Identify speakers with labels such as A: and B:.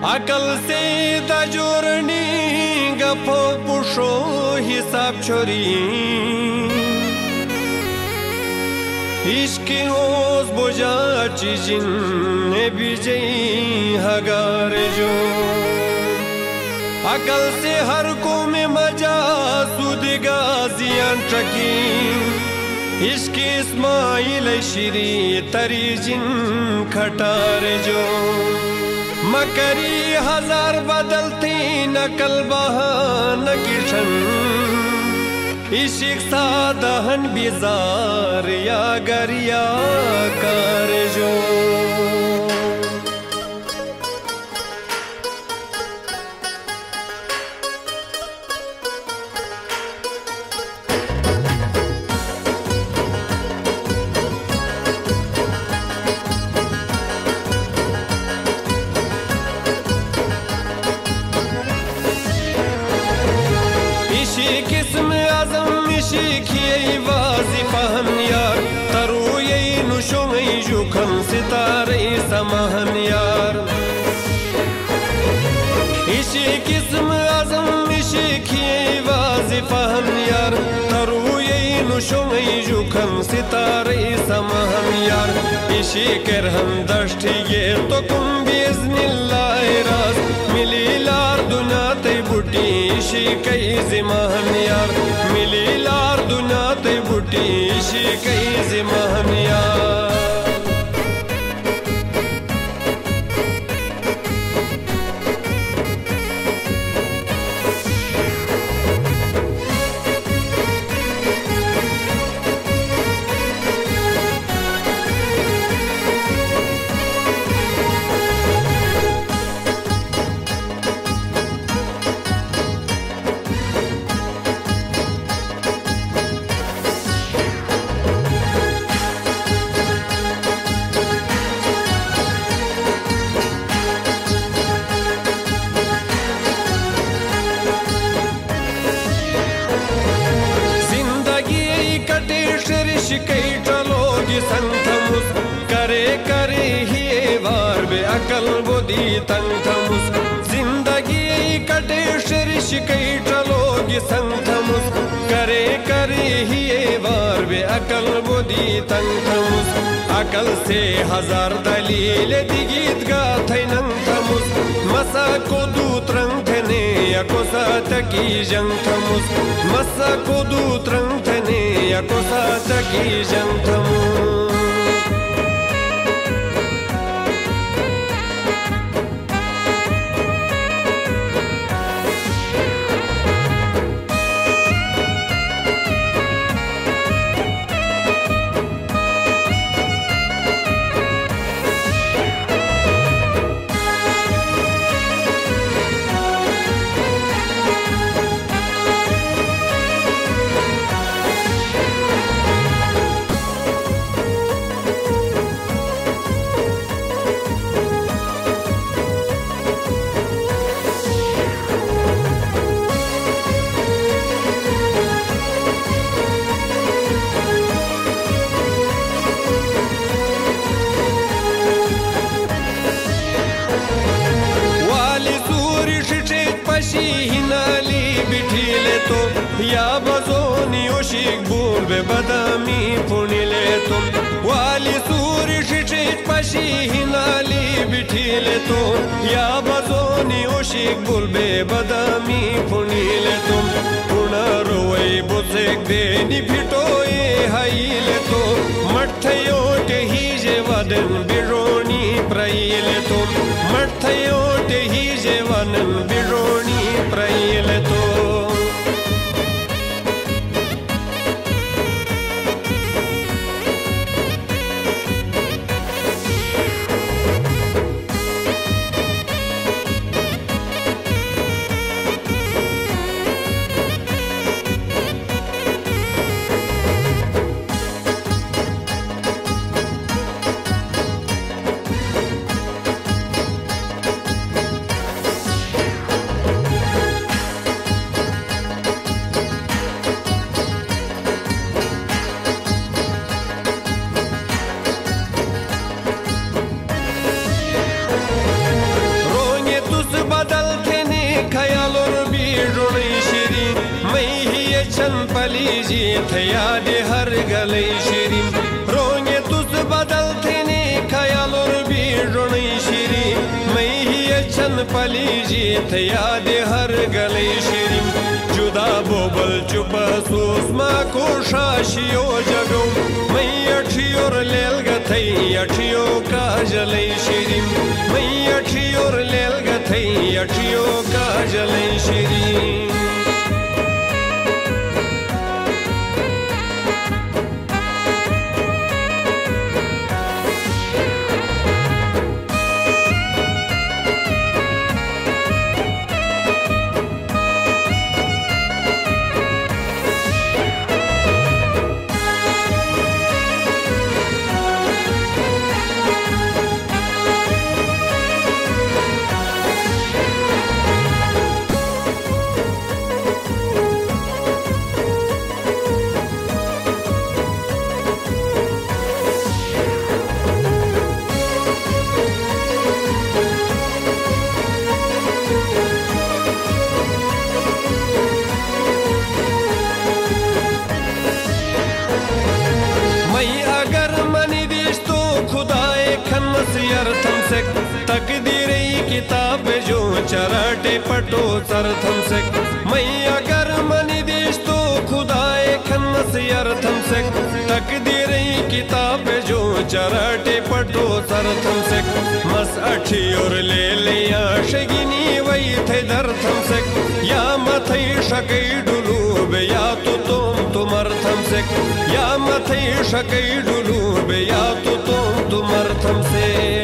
A: अकल से दजोरनी गफो पुशो हिसाब छोरी इश्क ओस बोझा चीजिन ने बिजई हगार जो अकल से हर को में मजा सुदिगा जियान ट्रकी इश्क इस्माइल शिरी तरी जिन खटार जो मकरी हजार बदलती नकल बहान किशन इशिक सादहन बिजार या गरिया कार जो किस्म आजम शिखिए वाजिफा हम यार तरु ये नुशोई जुखम सितारे समहन यार इसी किस्म आजम शिखिए वाजिफा हम यार तरु ये नुशोई जुखम सितारे समहन यार इसी कर हम दष्टी ये तो कुम बिज़निल्लाह राज मिली लार दुनाते बुटी इशी कई जिमान यार मिली लार दुनाते बुटी इशी कई जिमान यार शिकई चलोगी संथमुस करे करे ही वार बे अकल बोदी तंथमुस जिंदगी कटे शर शिकई चलोगी संथमुस करे करे ही वार बे अकल बोदी तंथमुस अकल से हजार दलील दिगीत गाथे नंथमुस मसा को दूत रंग थने यको साथ की जंग थमुस मसा को दूत रंग थने यको साथ की जंग थमुस हिनाली बिठीले तो या बजोनी ओशिक बूल बे बदामी पुनिले तो वाली सूरी शिशित पशी हिनाली बिठीले तो या बजोनी ओशिक बूल बे बदामी पुनिले तो पुनरोई बुजेक बेनी फिटोए हाईले तो मठयो के हीजे वदन बिरोनी प्राइले तो मठयो के हीजे वदन बिरोनी प्राइले तो छन पली जी थे याद हर गले शिरीन रोंगे तुझ बदल थे ने ख्याल और भी रोनी शिरीन मैं ही छन पली जी थे याद हर गले शिरीन जुदा बोबल चुप सुषमा को शाशियो जगो मैं अठियोर लेल गथई अठियो का जले शिरीन मैं अठियोर लेल गथई अठियो का जले शिरीन अर्थम से तकदीर किताब जो चराटे पटो सरथम से मैं अगर मनी देश तो खुदाए खन्नस अर्थम से तकदीर किताब जो चराटे पटो सरथम से मस अठी और ले लिया शगिनी वही थे दर्थम से या मथई शकई डुलूब या तो तुम अर्थम से या मथई शकई डुलूब या तो तुम अर्थम से